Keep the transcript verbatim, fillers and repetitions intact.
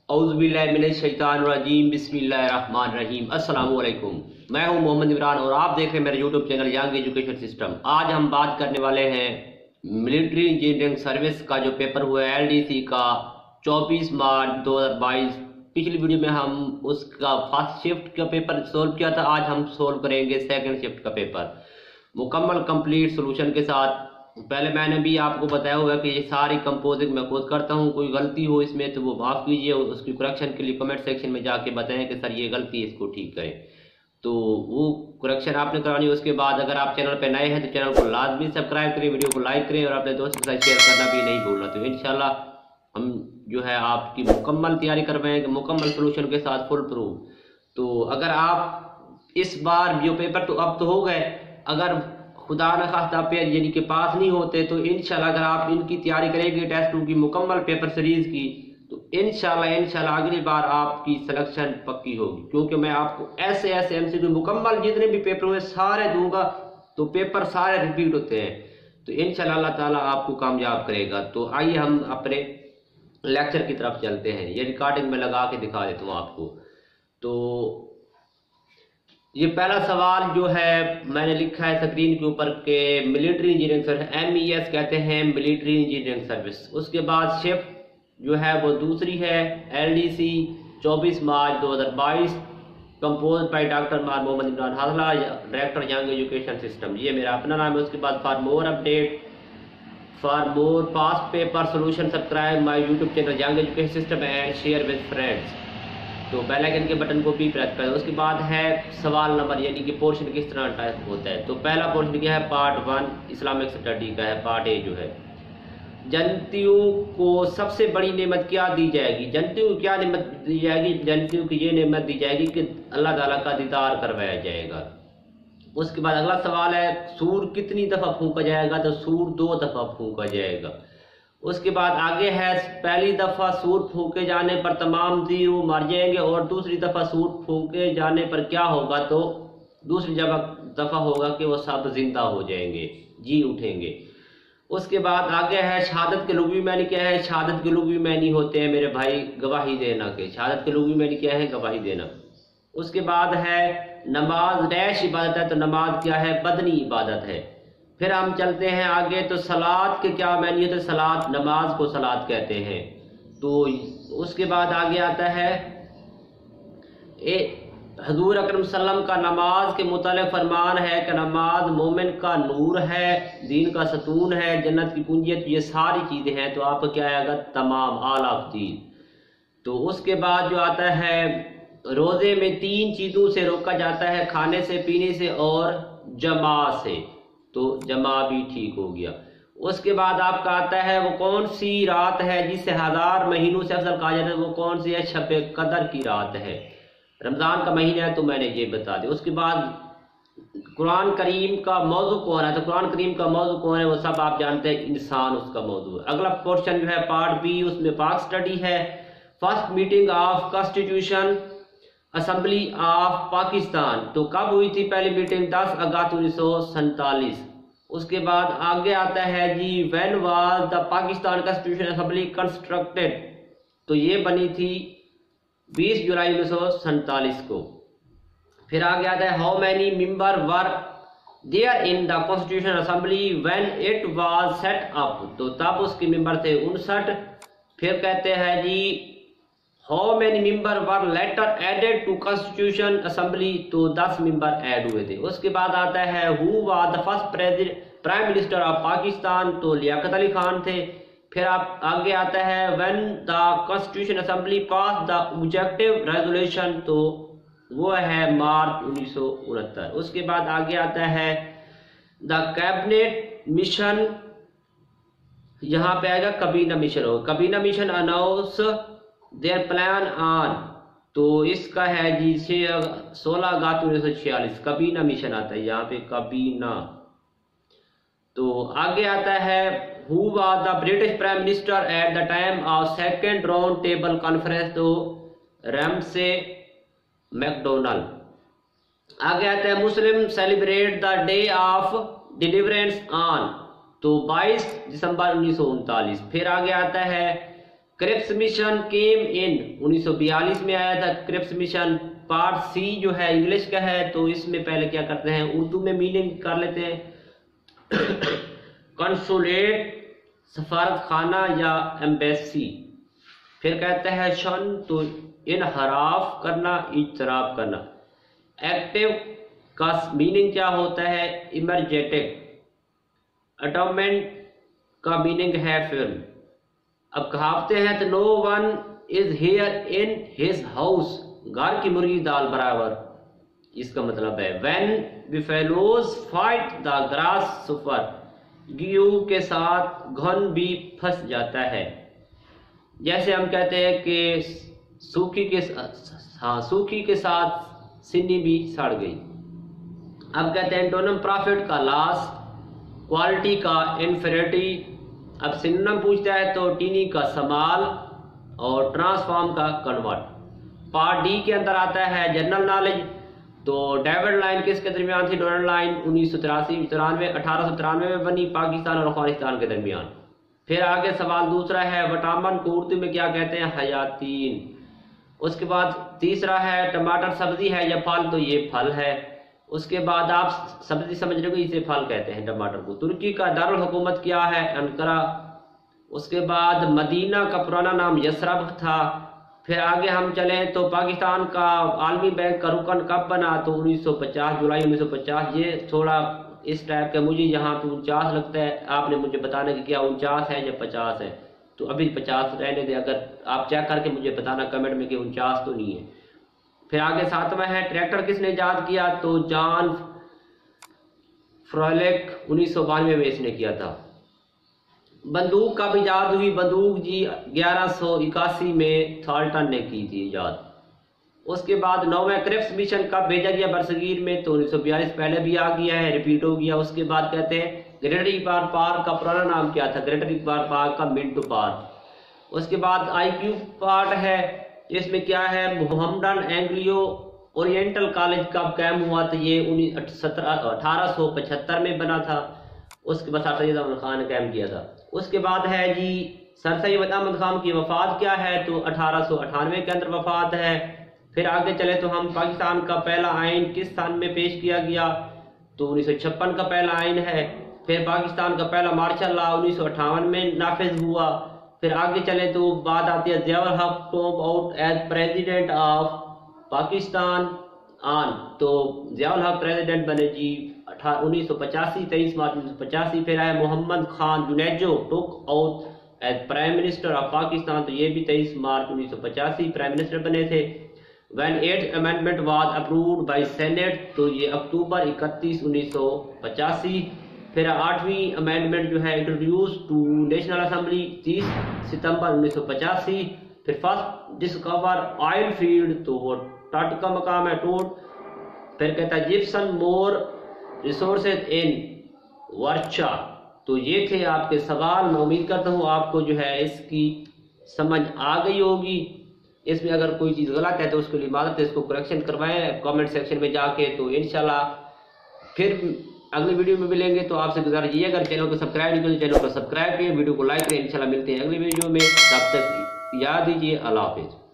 औज़ुबिल्लाहिमिनश्शैतानिर्रजीम बिस्मिल्लाहिर्रहमानिर्रहीम। अस्सलामु अलैकुम। मैं हूं मोहम्मद इमरान और आप देख रहे हैं मेरे YouTube channel Young Education System. आज हम बात करने वाले हैं मिलिट्री इंजीनियरिंग सर्विस का जो पेपर हुआ है एल डी सी का चौबीस मार्च दो हज़ार बाईस। पिछली वीडियो में हम उसका फर्स्ट शिफ्ट का पेपर सोल्व किया था। आज हम सोल्व करेंगे सेकेंड शिफ्ट का पेपर मुकम्मल कंप्लीट सोल्यूशन के साथ। पहले मैंने भी आपको बताया हुआ है कि ये सारी कंपोजिंग मैं खुद करता हूँ। कोई गलती हो इसमें तो वो माफ़ कीजिए और उसकी करेक्शन के लिए कमेंट सेक्शन में जाके बताएं कि सर ये गलती है, इसको ठीक करें। तो वो करेक्शन आपने करानी है। उसके बाद अगर आप चैनल पे नए हैं तो चैनल को लाजमी सब्सक्राइब करें, वीडियो को लाइक करें और अपने दोस्तों के साथ शेयर करना भी नहीं भूलना। तो इंशाल्लाह हम जो है आपकी मुकम्मल तैयारी करवाएंगे मुकम्मल सोल्यूशन के साथ फुल प्रूफ। तो अगर आप इस बार जो पेपर तो अब तो हो गए, अगर खुदा न खास्ता पे यानी के पास नहीं होते तो इंशाल्लाह अगर आप इनकी तैयारी करेंगे टेस्ट टू की मुकम्मल पेपर सीरीज की तो इंशाल्लाह इंशाल्लाह अगली बार आपकी सिलेक्शन पक्की होगी। क्योंकि मैं आपको ऐसे ऐसे एमसीक्यू मुकम्मल जितने भी पेपर हुए सारे दूंगा, तो पेपर सारे रिपीट होते हैं। तो इंशाल्लाह अल्लाह ताला आपको कामयाब करेगा। तो आइए हम अपने लेक्चर की तरफ चलते हैं। ये रिकॉर्डिंग में लगा के दिखा देता हूँ आपको। तो ये पहला सवाल जो है मैंने लिखा है स्क्रीन के ऊपर के military engineering service, M E S कहते हैं मिलिट्री इंजीनियरिंग सर्विस। उसके बाद शिफ्ट जो है वो दूसरी है एल डी सी चौबीस मार्च दो हज़ार बाईस, compose by doctor Mohammad Imran Hajla, director Young Education System. ये मेरा अपना नाम है। उसके बाद for more update for more past paper solution subscribe my YouTube channel Young Education System and share with friends. तो बेल आइकन के बटन को भी प्रेस करें। उसके बाद है सवाल नंबर यानी कि पोर्शन किस तरह टाइप होता है। तो पहला पोर्शन क्या है, पार्ट वन इस्लामिक स्टडी का है। पार्ट ए जो है जनतियों को सबसे बड़ी नेमत क्या दी जाएगी। जनतियों को क्या नेमत दी जाएगी, जनतियों की ये नेमत दी जाएगी कि अल्लाह ताला का दीदार करवाया जाएगा। उसके बाद अगला सवाल है सूर कितनी दफ़ा फूंका जाएगा। तो सूर दो दफ़ा फूंका जाएगा। उसके बाद आगे है पहली दफ़ा सूर फूके जाने पर तमाम जीव मर जाएंगे और दूसरी दफ़ा सूर फूके जाने पर क्या होगा। तो दूसरी दफ़ा होगा कि वो सब जिंदा हो जाएंगे, जी उठेंगे। उसके बाद आगे है शहादत के लुग़वी मानी क्या है। शहादत के लुग़वी मानी होते हैं मेरे भाई गवाही देना के। शहादत के लुग़वी मानी क्या है, गवाही देना। उसके बाद है नमाज डैश इबादत है। तो नमाज क्या है, बदनी इबादत है। फिर हम चलते हैं आगे। तो सलात के क्या मानी है। तो सलात नमाज को सलात कहते हैं। तो उसके बाद आगे आता है ए हजूर अकरम सल्लम का नमाज के मुतालिक फरमान है कि नमाज मोमिन का नूर है, दीन का सतून है, जन्नत की कुंजियत, ये सारी चीज़ें हैं। तो आपको क्या आएगा, तमाम आला चीज़। तो उसके बाद जो आता है रोज़े में तीन चीज़ों से रोका जाता है, खाने से, पीने से और जमा से। तो जमा भी ठीक हो गया। उसके बाद आपका आता है वो कौन सी रात है जिसे हजार महीनों से अफजल कहा जाता है। वो कौन सी है, शब कदर की रात है। रमज़ान का महीना है तो मैंने ये बता दिया। उसके बाद कुरान करीम का मौजू कौन है। तो कुरान करीम का मौजू कौन है वो सब आप जानते हैं, इंसान उसका मौजू है। अगला पोर्शन जो है पार्ट बी, उसमें पाक स्टडी है। First meeting of constitution assembly of Pakistan. तो कब हुई थी पहली मीटिंग, दस अगस्त उन्नीस सौ सैतालीस। उसके बाद आगे आता है जी when was the Pakistan constitution assembly constructed. तो ये बनी थी बीस जुलाई उन्नीस सौ सैतालीस को। फिर आगे आता है how many member were there in the constitution assembly when it was set up. तो तब उसके मेंबर थे उनसठ। फिर कहते हैं जी how many member were later added to constitution assembly. तो दस मेंबर ऐड हुए थे। उसके बाद आता है who was the first president prime minister of Pakistan. तो लियाकत अली खान थे। फिर आप आगे आता है when the constitution assembly pass the objective resolution. तो वो है मार्च उन्नीस सौ उनहत्तर। उसके बाद आगे आता है द कैबिनेट मिशन, यहाँ पे आएगा कबीना मिशन हो। कबीना mission announce their plan on. तो इसका है जी सोलह अगस्त उन्नीस सौ छियालीस कबीना मिशन आता है यहाँ पे, कबीना। तो आगे आता है who was the British prime minister at the time of second round table conference. तो रैमसे मैकडोनाल्ड। आगे आता है Muslim celebrate the day of deliverance on. तो बाईस दिसंबर उन्नीस सौ उनतालीस। फिर आगे आता है क्रिप्स मिशन केम इन उन्नीस सौ बयालीस में आया था। क्रिप्स मिशन पार्ट सी जो है इंग्लिश का है, तो इसमें पहले क्या करते हैं, उर्दू में मीनिंग कर लेते हैं कंसुलेट, सफारत खाना या एम्बेसी। फिर कहते हैं शन, तो इनहराफ करना, इजतराब करना। एक्टिव का मीनिंग क्या होता है, इमरजेटिक। अटोमेंट का मीनिंग है फिल्म। अब कहावतें हैं, तो no one is here in his house, घर की मुर्गी दाल बराबर। इसका मतलब है when buffaloes fight the grass suffer, गेहूं के साथ घन भी फंस जाता है। जैसे हम कहते हैं कि सूखी के हाँ सूखी के साथ सिन्नी भी सड़ गई। अब कहते हैं एंटोनिम प्रॉफिट का लॉस, क्वालिटी का इन्फेरिटी। अब सिनोनिम पूछता है तो टीनी का समाल और ट्रांसफॉर्म का कन्वर्ट। पार्ट डी के अंदर आता है जनरल नॉलेज। तो डेविड लाइन किसके दरमियान थी, डेविड लाइन उन्नीस सौ तिरासी तिरानवे अठारह सौ तिरानवे में बनी, पाकिस्तान और अफगानिस्तान के दरमियान। फिर आगे सवाल दूसरा है विटामिन को उर्दू में क्या कहते हैं, हयातीन। उसके बाद तीसरा है टमाटर सब्जी है या फल, तो ये फल है। उसके बाद आप सब्जी समझ रहे हो, इसे फल कहते हैं टमाटर को। तुर्की का दारुल हुकूमत क्या है, अंकारा। उसके बाद मदीना का पुराना नाम यसरब था। फिर आगे हम चलें तो पाकिस्तान का आलमी बैंक का रुकन कब बना, तो उन्नीस सौ पचास, जुलाई उन्नीस सौ पचास। ये थोड़ा इस टाइप का, मुझे यहाँ पे उनचास लगता है, आपने मुझे बताना कि क्या उनचास है या पचास है। तो अभी पचास रहने दे, अगर आप चेक करके मुझे बताना कमेंट में कि उनचास तो नहीं है। फिर आगे सातवां है ट्रैक्टर किसने ईजाद किया, तो जॉन फ्रोलिक उन्नीस सौ बानवे में इसने किया था। बंदूक कब ईजाद हुई, बंदूक जी ग्यारह सौ इक्यासी में थाल्टन ने की थी ईजाद। उसके बाद नौवें क्रिप्स मिशन कब भेजा गया बरसगीर में, तो उन्नीस सौ बयालीस, पहले भी आ गया है, रिपीट हो गया। उसके बाद कहते हैं ग्रेटर इकबाल पार्क का पुराना नाम क्या था, ग्रेटर इकबाल पार्क का मिंटो पार्क। उसके बाद आई क्यू पार्ट है, इसमें क्या है, मोहम्मडन एंग्लियो ओरिएंटल कॉलेज कब कायम हुआ, तो ये अठारह सौ पचहत्तर में बना था। उसके बाद सर सैयद अहमद खान ने कायम किया था। उसके बाद है जी सर सैयद अहमद खान की वफात क्या है, तो अठारह सौ अठानवे के अंदर वफात है। फिर आगे चले तो हम पाकिस्तान का पहला आइन किस साल में पेश किया गया, तो उन्नीस सौ छप्पन का पहला आइन है। फिर पाकिस्तान का पहला मार्शल लॉ उन्नीस सौ अट्ठावन में नाफिज हुआ। फिर आगे चले तो बात आती है Ziaul Haq top out as president of Pakistan आन, तो ज़ियाउल हक प्रेसिडेंट बने जी उन्नीस सौ पचासी, तेईस मार्च उन्नीस सौ पचासी। फिर आया Mohammad Khan Junejo took oath as prime minister of Pakistan, तो ये भी तेईस मार्च उन्नीस सौ पचासी प्राइम मिनिस्टर बने थे। When eight amendment was approved by senate, तो ये अक्टूबर इकतीस उन्नीस सौ पचासी। फिर आठवीं अमेंडमेंट जो है इंट्रोड्यूस टू नेशनल असेंबली तीस सितंबर उन्नीस सौ पचासी। फिर फर्स्ट डिस्कवर ऑयल फील्ड, तो वो टट का मकाम है टोट। फिर कहता है जिप्सन मोर रिसोर्सेज इन वर्चा। तो ये थे आपके सवाल। मैं उम्मीद करता हूँ आपको जो है इसकी समझ आ गई होगी। इसमें अगर कोई चीज़ गलत है तो उसके लिए माजरत है, इसको करेक्शन करवाएं कमेंट सेक्शन में जाके। तो इंशाल्लाह फिर अगली वीडियो में मिलेंगे। तो आपसे गुजारिश ये, अगर चैनल को सब्सक्राइब नहीं करें चैनल को सब्सक्राइब करें, वीडियो को लाइक करें। इंशाल्लाह मिलते हैं अगली वीडियो में, तब तक याद दीजिए अल्लाह हाफिज़।